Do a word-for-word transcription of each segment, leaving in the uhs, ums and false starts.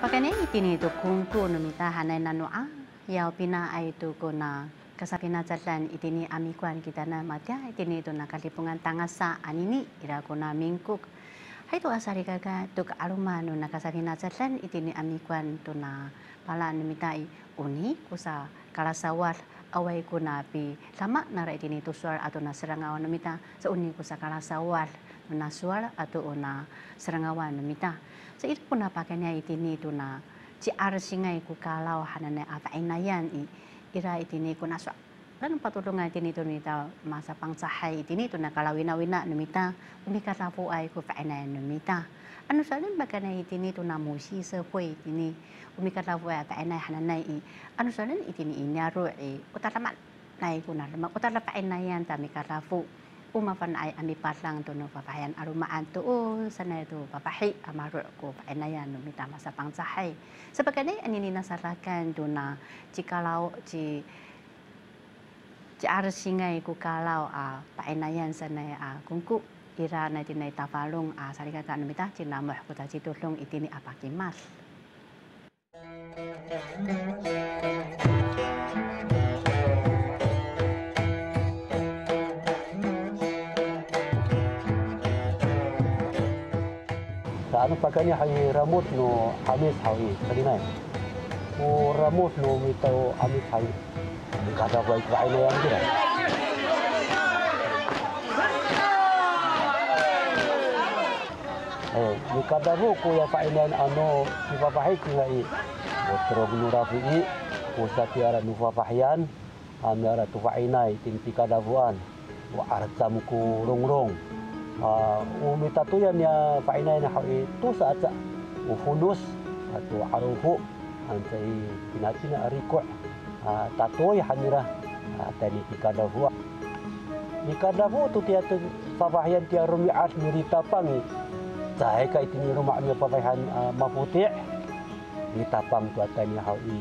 Pakane itini tu kungku numita hanay nanua yaw pina ay tu kuna kasapina catlan itini amikuan kita na matya itini tu nakalipungan tangasa anini ira kuna mingkuk hay tu asari kaga tu kaalumano nakasapina catlan itini amikuan tu na pala numita i uni kusa kalasawal away kuna pi lama nara itini tu suar atau na serangawan numita sa uni kusa kalasawal na suar atau una serangawan numita sa ito po napakanya itini ito na si arsingay ko kalaw hanan na apainayan i ira itini ko naswa lan patulungan itini ito nita masa pangsahay itini ito na kalawina-wina numita umikata po ay ko painayan numita ano salin baka na itini ito na musi sa po itini umikata po ay painay hanan na i ano salin itini inyaro i utalaman na ko na utala painayan tami kata po umapan ay ami patlang to no papayan arumaan to o sana to papahi amaro ko painayan no mitama sa pangsahay sa pagkani anini nasarakan to na cikalaw ci ci arsingay ko kalaw a painayan sana a kungku ira na tinay tafalong a sarikata no mita cinamah ko ta citulong itini apakimas. Ano pagkanya hay ramot no amis hawi kadinay o ramot no mito amis hawi kada baik baik na yan kira eh ni kada ro ko ya painan ano si papahik ngai otro gnurafi i o sa tiara nu papahian amara tu painai tin kada buan wa artam ko rongrong Uh, umitatuyan niya painay na hawi tu sa atsa ufunus atau aruhu antay pinatin na ariko uh, tatoy hanira uh, tani pikadahu pikadahu tu tiya tu papahian tiya rumiat mirita pangi sahay ka itini rumah niya papahian uh, maputi mitapang tu atay niya hawi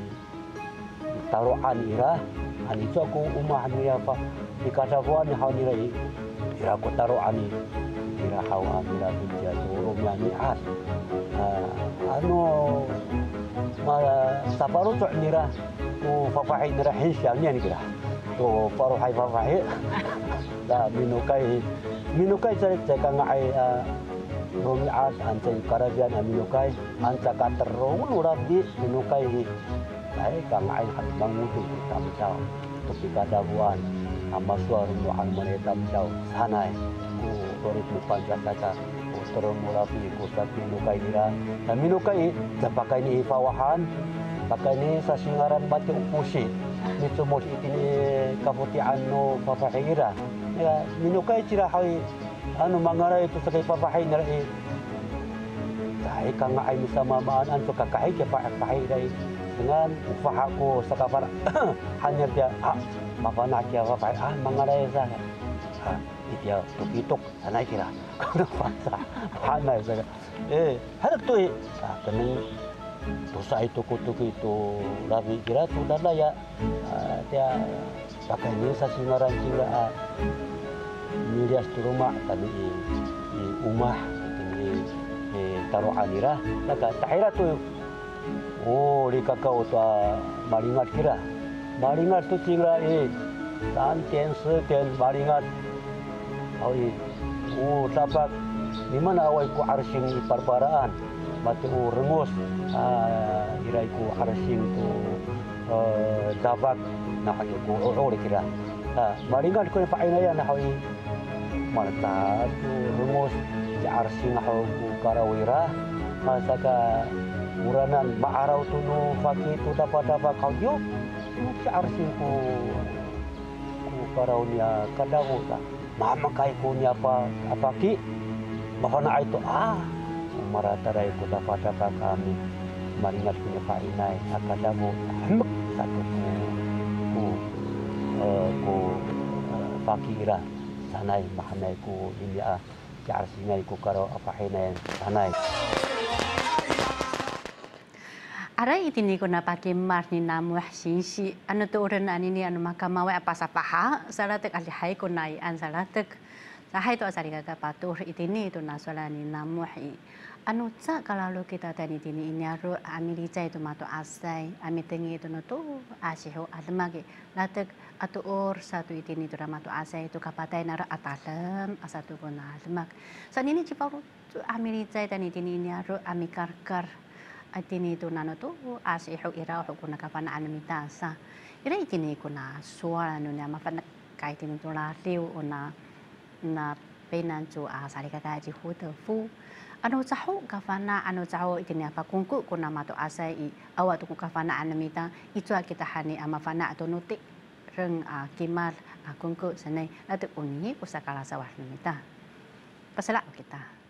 taruan ira ani so ko umah niya pa pikadahu ni hawi nira ira ko taruan ni ira hawa mira bija turun yani as ano ma saparu tu nira tu papahi nira hisyang ni kira tu paru hai papahi da minukai minukai cari cek ngai rumi as antai karajan minukai anta katerong urabi minukai ai kangai hat bangutu tam jauh tapi kadabuan amaswar mu an manetam jauh sanai Torit mupanjat kata terus mulapi kusat minukai dira dan minukai pakai ni fawahan pakai ni sa singaran batu upusi ni sumos itini kaputian no papahira ya minukai cira hai anu mangara itu sebagai papahira ni dai kang ai sama maan an suka kai ke papahira dengan ufahaku sakapar hanya dia ah mapana kia papahira ah mangara sa dia tupitok sanay kira kung nafasa hanay sa eh halag to eh kanang to sa ito kutuk ito labi kira to dalaya dia pakai ni sa singaran kira milias tu rumah tadi di umah ini taruhan ira naga tahira to oh di kakao to malingat kira malingat tu kira eh tanten seten malingat Awi, oh dapat di mana awai ku arsing di parparaan, mati u rengus, irai ku arsing tu dapat nak ayu ku orang kira. Maringan ku pakai naya nak awi, mana tu rengus di arsing hau ku karawira, masa ka uranan maarau tu nu fakir tu dapat dapat kau jo, si arsing ku ku karawnya kadawu ta. Mama kai punya apa apa ki bahana itu ah maratarai itu dapat dapat kami maringat punya painai akadamu hembek satu ku ku fakira sanai mahanai ku ini ah jar singai ku karo apa hinai sanai Aray itini ko na pakimar ni namu sinsi ano to uran ani ni ano makamawe apa sapaha salatek alihay ko na an salatek sahay to asari ka patur itini to naswala ni namu hi Anu ca kalau kita tadi tini ini aru ami rica itu mato asai ami tengi itu no tu asiho ademagi latek atu or satu itini tu mato asai itu kapatai nara atalem asatu pun ademak san ini ciparu ami rica tani tini ini aru ami karkar atini itu nano tu asiho ira hukuna kapana anamita sa ira itini kuna suara nunya mafana kaitini tu la liu una na penan cu asari kakaji hutu fu ano tahu kafana ano tahu itini apa kungku kuna mato asai i awat tu kafana anamita itu kita hani amafana atau nutik reng a kimal a kungku senai latu uni pusakala sawah namita pasala kita